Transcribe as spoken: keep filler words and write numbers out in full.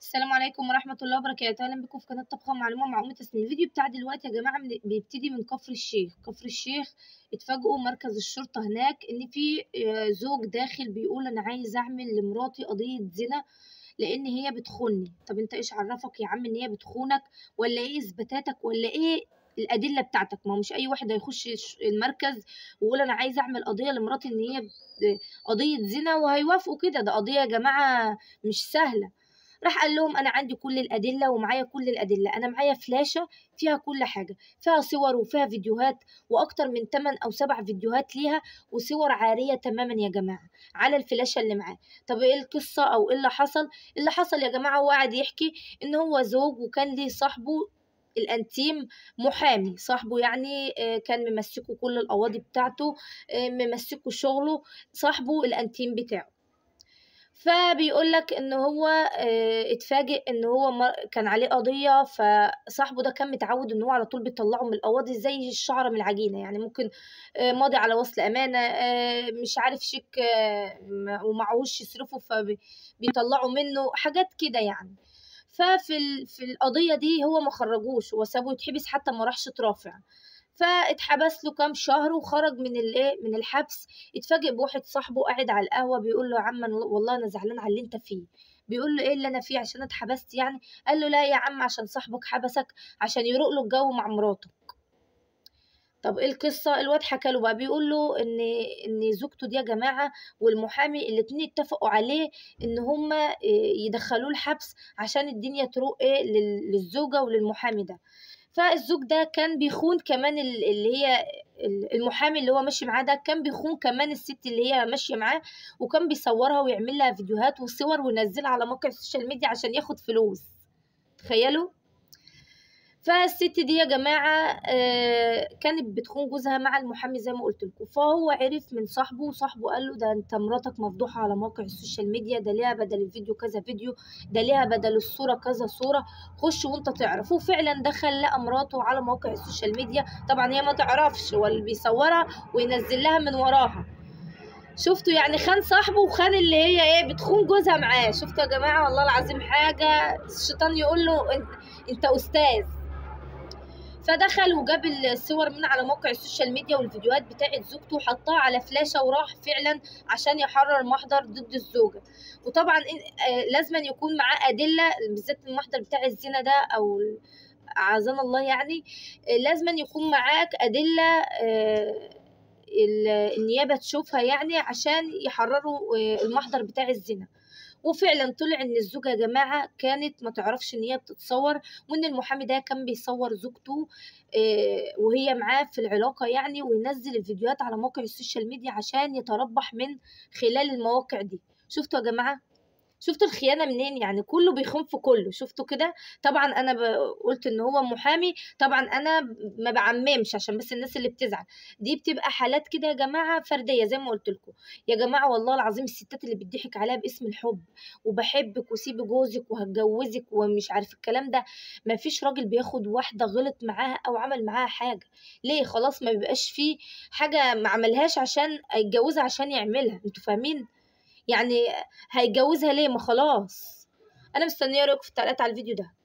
السلام عليكم ورحمة الله وبركاته. أهلا بكم في قناة طبخة ومعلومة مع أم تسنيم. الفيديو بتاع دلوقتي يا جماعة من- بيبتدي من كفر الشيخ. كفر الشيخ اتفاجئوا مركز الشرطة هناك إن في آه، زوج داخل بيقول أنا عايز أعمل لمراتي قضية زنا لأن هي بتخوني. طب أنت إيش عرفك يا عم إن هي بتخونك؟ ولا إيه إثباتاتك؟ ولا إيه الأدلة بتاعتك؟ ما هو مش أي واحد هيخش الش- المركز ويقول أنا عايز أعمل قضية لمراتي إن هي بت- قضية زنا وهيوافقوا كده. ده قضية يا جماعة مش سهلة. راح قال لهم انا عندي كل الادله ومعايا كل الادله، انا معايا فلاشه فيها كل حاجه، فيها صور وفيها فيديوهات واكتر من ثمانية او سبعة فيديوهات ليها وصور عاريه تماما يا جماعه على الفلاشه اللي معاه. طب ايه القصه او ايه اللي حصل؟ اللي حصل يا جماعه هو قاعد يحكي ان هو زوج وكان ليه صاحبه الانتيم محامي، صاحبه يعني آه، كان ممسكه كل القواضي بتاعته، آه، ممسكه شغله، صاحبه الانتيم بتاعه. فبيقول لك ان هو آه، اتفاجئ ان هو مر- كان عليه قضيه، فصاحبه ده كان متعود ان هو على طول بيطلعه من القواضي زي الشعره من العجينه، يعني ممكن آه، ماضي على وصل امانه، آه، مش عارف شيك آه، م- ومعهوش يصرفه فبيطلعوا منه حاجات كده يعني. ففي ال- في القضيه دي هو ما خرجوش، هو سابه يتحبس حتى ما راحش اترافع. فاتحبس له كام شهر وخرج من الايه من الحبس. اتفاجئ بواحد صاحبه قاعد على القهوه بيقول له يا عم أنا والله انا زعلان على اللي انت فيه. بيقول له ايه اللي انا فيه؟ عشان أنا اتحبست يعني؟ قال له لا يا عم، عشان صاحبك حبسك عشان يروق له الجو مع مراته. طب ايه القصه؟ الواد حكى له بقى، بيقول له ان ان زوجته دي يا جماعه والمحامي الاتنين اتفقوا عليه ان هما إيه، يدخلوه الحبس عشان الدنيا تروق ايه لل- للزوجه وللمحامي ده. فالزوج ده كان بيخون كمان ال- اللي هي ال- المحامي اللي هو ماشي معاه ده، كان بيخون كمان الست اللي هي ماشيه معاه، وكان بيصورها ويعمل لها فيديوهات وصور وينزلها على موقع السوشيال ميديا عشان ياخد فلوس. تخيلوا. فالست دي يا جماعة آه، كانت بتخون جوزها مع المحامي زي ما قلت لكم. فهو عرف من صاحبه وصاحبه قال له ده انت مراتك مفضوحة على موقع السوشيال ميديا، ده ليها بدل الفيديو كذا فيديو، ده ليها بدل الصورة كذا صورة، خش وانت تعرف. وفعلا دخل لقى مراته على موقع السوشيال ميديا، طبعا هي ما تعرفش، هو اللي بيصورها وينزل لها من وراها. شفتوا يعني؟ خان صاحبه وخان اللي هي ايه بتخون جوزها معاه. شفتوا يا جماعة؟ والله العظيم حاجة الشيطان يقول له انت انت استاذ. فدخل وجاب الصور من على موقع السوشيال ميديا والفيديوهات بتاعت زوجته وحطها على فلاشة وراح فعلا عشان يحرر محضر ضد الزوجة. وطبعا إن- آه، لازما يكون معاه أدلة، بالذات المحضر بتاع الزنا ده أو ال- أعاذنا الله يعني. آه، لازما يكون معاك أدلة آه، ال- النيابة تشوفها يعني عشان يحرروا آه، المحضر بتاع الزنا. وفعلا طلع ان الزوجه يا جماعه كانت ما تعرفش ان هي بتتصور، وان المحامي ده كان بيصور زوجته آه، وهي معاه في العلاقه يعني، وينزل الفيديوهات على موقع السوشيال ميديا عشان يتربح من خلال المواقع دي. شفتوا يا جماعه؟ شفتوا الخيانة منين؟ يعني كله بيخون في كله. شفتوا كده؟ طبعا انا ب- قلت ان هو محامي، طبعا انا ب- ما بعممش عشان بس الناس اللي بتزعل. دي بتبقى حالات كده يا جماعة فردية زي ما قلت لكم. يا جماعة والله العظيم الستات اللي بيضحك عليها باسم الحب وبحبك وسيبي جوزك وهتجوزك ومش عارف الكلام ده، ما فيش راجل بياخد واحدة غلط معاها او عمل معاها حاجة ليه خلاص ما بيبقاش فيه حاجة ما عملهاش عشان يتجوزها عشان يعملها. انتوا فاهمين يعني؟ هيتجوزها ليه؟ ما خلاص. انا مستنيه رايكم في التعليقات على الفيديو ده.